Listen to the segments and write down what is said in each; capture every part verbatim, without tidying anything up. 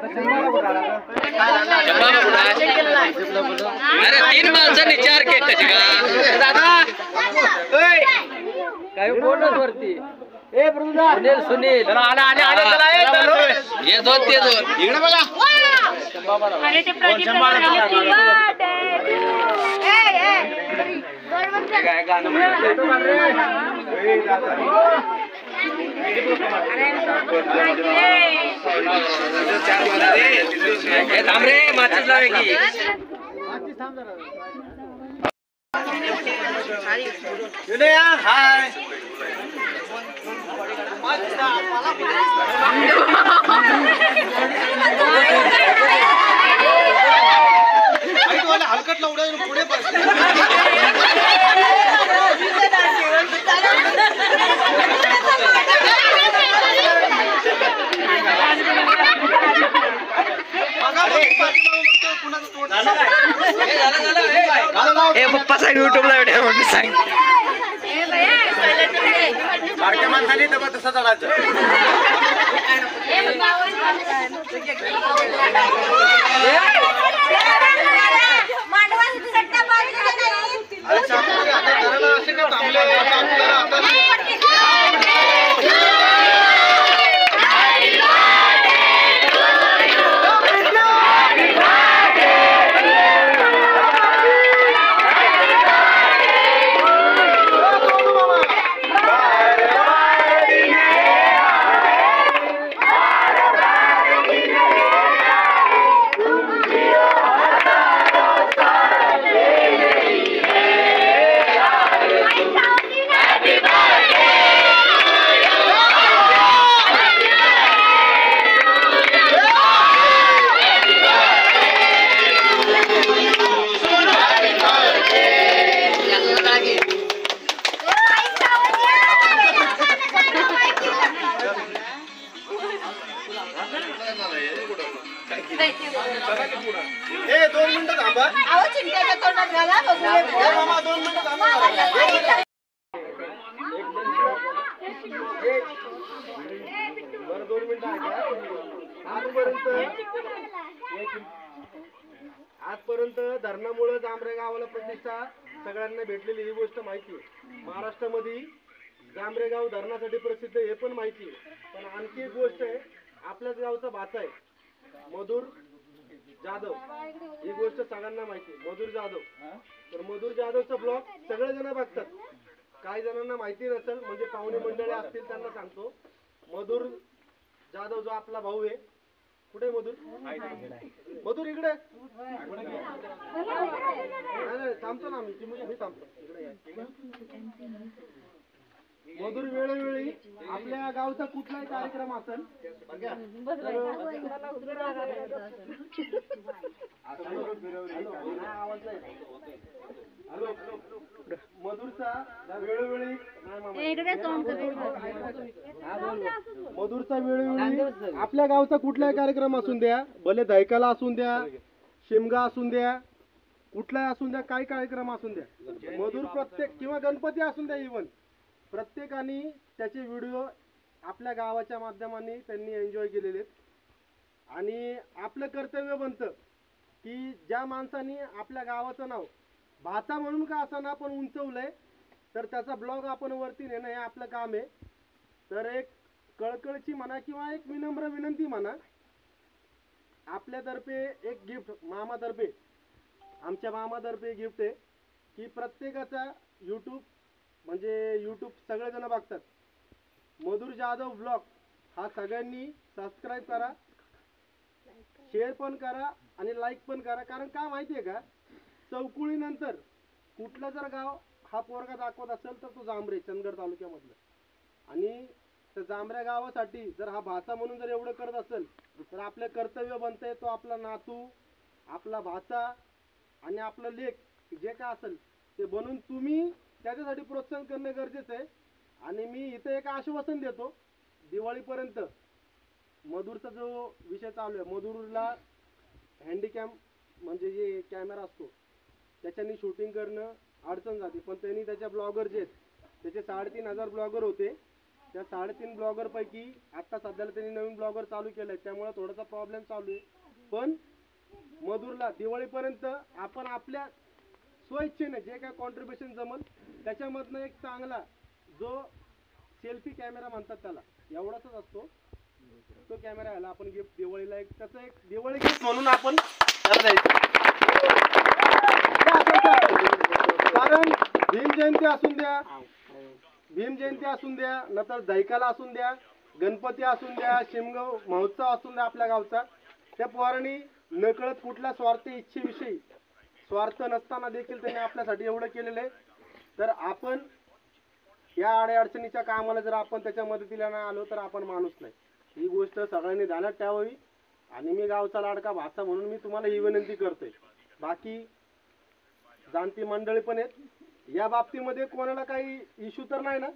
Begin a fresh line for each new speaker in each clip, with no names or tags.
अरे तीन माणसांनी चार केक कसे का दादा काय बोनस वरती ए प्रभुदा सुनील सुनील चला आले आले आले चला ये दोन ते दोन इकडे बघा अरे ते प्रोजेक्ट ए ए दोन मिनिट काय गाणं म्हणतो ए दादा अरे थांब रे माचीस लावे की माचीस थांब जरा युनया हाय हलकट लावडा पुढे ए पप्पा सांग युट्यूबला व्हिडिओ म्हणून सांग बारक्या माणसाने डबा तसा चढायचं ए दोन मिनिटं थांबा आहो चिंट्याच्या तोंडात घाला बघूया मामा दोन मिनिटं थांबा बरं दोन मिनिटं ऐका आजपर्यंत आजपर्यंत धरणामुळे जांभरे गावाला प्रतिष्ठा सगळ्यांना भेटलेली ही गोष्ट माहिती आहे महाराष्ट्रामध्ये जांभरेगाव धरणासाठी प्रसिद्ध हे पण माहिती आहे पण आणखी एक गोष्ट आहे आपल्याच गावचा भाचा आहे मधुर जाधव ही गोष्ट सगळ्यांना माहिती आहे मधुर जाधव तर मधुर जाधवचा ब्लॉग सगळे जण बघतात काही जणांना माहिती नसेल म्हणजे पाहुणे मंडळी असतील त्यांना सांगतो मधुर जाधव जो आपला भाऊ आहे कुठे मधुर मधुर इकडे थांबतो ना मी मी थांबतो इकडे मधुर वेळोवेळी आपल्या गावचा कुठलाही कार्यक्रम असेल मधुरचा वेळोवेळी मधुरचा वेळोवेळी आपल्या गावचा कुठलाही कार्यक्रम असून द्या भले दैकाला असून द्या शिमगा असून द्या कुठलाही असून द्या काही कार्यक्रम असून द्या मधुर प्रत्येक किंवा गणपती असून द्या इव्हन प्रत्येकाने त्याचे व्हिडिओ आपल्या गावाच्या माध्यमाने त्यांनी एन्जॉय केलेले आणि आपलं कर्तव्य बनतं की ज्या माणसाने आपल्या गावाचं नाव भाचा म्हणून का असा ना पण उंचवलंय तर त्याचा ब्लॉग आपण वरती नेणं हे आपलं काम आहे तर एक कळकळची म्हणा किंवा एक विनम्र विनंती म्हणा आपल्यातर्फे एक गिफ्ट मामातर्फे आमच्या मामातर्फे गिफ्ट आहे की प्रत्येकाचा यूट्यूब म्हणजे यूट्यूब सगळेजण बघतात मधुर जाधव ब्लॉग हा सगळ्यांनी सबस्क्राईब करा शेअर पण करा आणि लाईक पण करा कारण का माहिती आहे का चौकुळीनंतर कुठलं जर गाव हा पोरगा दाखवत असेल तर तो जांभरे चंदगड तालुक्यामधलं आणि त्या जांभऱ्या गावासाठी जर हा भाचा म्हणून जर एवढं करत असेल तर आपलं कर्तव्य बनतंय तो आपला नातू आपला भाचा आणि आपलं लेक जे काय असेल ते बनून तुम्ही त्याच्यासाठी प्रोत्साहन करणे गरजेचं आहे आणि मी इथे एक आश्वासन देतो दिवाळीपर्यंत मधुरचा जो विषय चालू आहे मधुरला हँडीकॅम म्हणजे जे कॅमेरा असतो त्याच्यानी शूटिंग करणं अडचण जाते पण त्यांनी त्याच्या ब्लॉगर जे आहेत त्याचे साडेतीन हजार ब्लॉगर होते त्या साडेतीन ब्लॉगर पैकी आता सध्याला त्यांनी नवीन ब्लॉगर चालू केलाय, त्यामुळे थोडासा प्रॉब्लेम चालू आहे. पण मधुरला दिवाळीपर्यंत आपण आपल्या स्वइच्छेने जे काय कॉन्ट्रीब्युशन जमल त्याच्यामधनं एक चांगला जो सेल्फी कॅमेरा म्हणतात त्याला, एवढाच असतो तो कॅमेरा याला आपण गिफ्ट दिवाळीला एक त्याचं एक दिवाळी गिफ्ट म्हणून आपण त्याला द्यायचं. कारण भीम जयंती असून द्या, भीम जयंती असून द्या, नंतर दैकाला असून द्या, गणपती असून द्या, शिमगाव महोत्सव असून द्या आपल्या गावचा, त्या पोरांनी नकळत कुठल्या स्वार्थी इच्छेविषयी स्वार्थ नसताना देखील त्यांनी आपल्यासाठी एवढं केलेलं आहे. तर आपण या अडचणीच्या कामाला जर आपण त्याच्या मदतीला नाही आलो तर आपण माणूस नाही. ही गोष्ट सगळ्यांनी ध्यानात ठेवावी. आणि मी गावचा लाडका भाचा म्हणून मी तुम्हाला ही विनंती करतोय. बाकी जाणती मंडळी पण आहेत या बाबतीमध्ये, कोणाला काही इश्यू तर नाही ना?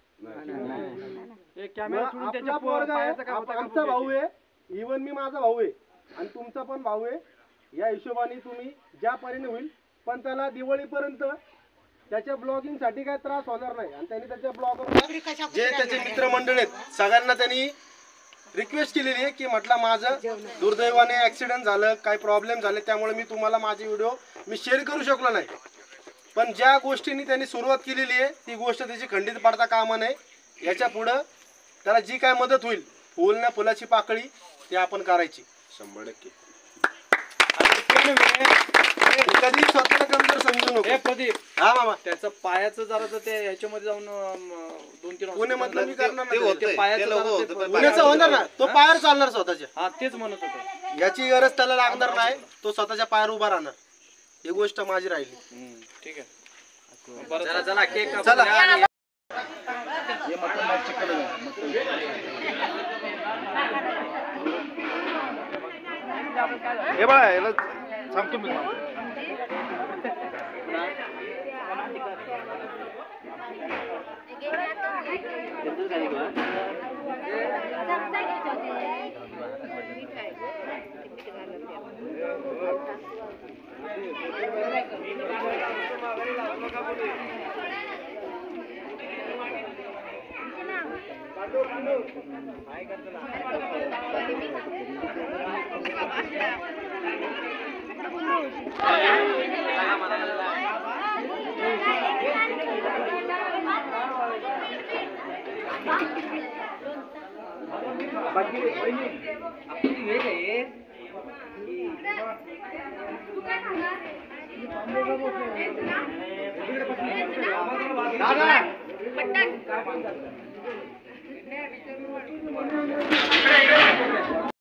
आपला पोरगा आहे, आमचा भाऊ आहे, इवन मी माझा भाऊ आहे आणि तुमचा पण भाऊ आहे. या हिशोबाने तुम्ही ज्या परीने होईल, पण त्याला दिवाळीपर्यंत त्याच्या ब्लॉगिंग साठी काही त्रास होणार नाही. आणि त्यांनी त्याच्या ब्लॉगर जे त्याचे मित्रमंडळ आहेत सगळ्यांना त्यांनी रिक्वेस्ट केलेली आहे की म्हटलं माझं दुर्दैवाने ऍक्सिडेंट झालं, काही प्रॉब्लेम झाले, त्यामुळे मी तुम्हाला माझे व्हिडिओ मी शेअर करू शकलो नाही. पण ज्या गोष्टींनी त्यांनी सुरुवात केलेली आहे ती गोष्ट त्याची खंडित पडता कामा नये. याच्या पुढं त्याला जी काय मदत होईल, फुल ना फुलाची पाकळी, ती आपण करायची शंभर टक्के. कधी स्वतःला कमजोर समजू नको.
प्रदीप,
हा मामा,
त्याचं पायाचं जरा ते याच्यामध्ये जाऊन दोन तीन
पुण्यामधलं मी करणार नाही.
पुण्याचं
होणार ना, तो पायावर चालणार स्वतःच्या.
हा तेच म्हणत होतो,
याची गरज त्याला लागणार नाही, तो स्वतःच्या पायावर उभा राहणार. ही गोष्ट माझी राहिली.
ठीक आहे, चला चला केक
चला.
हे बघा याला सांगतो मी. दादा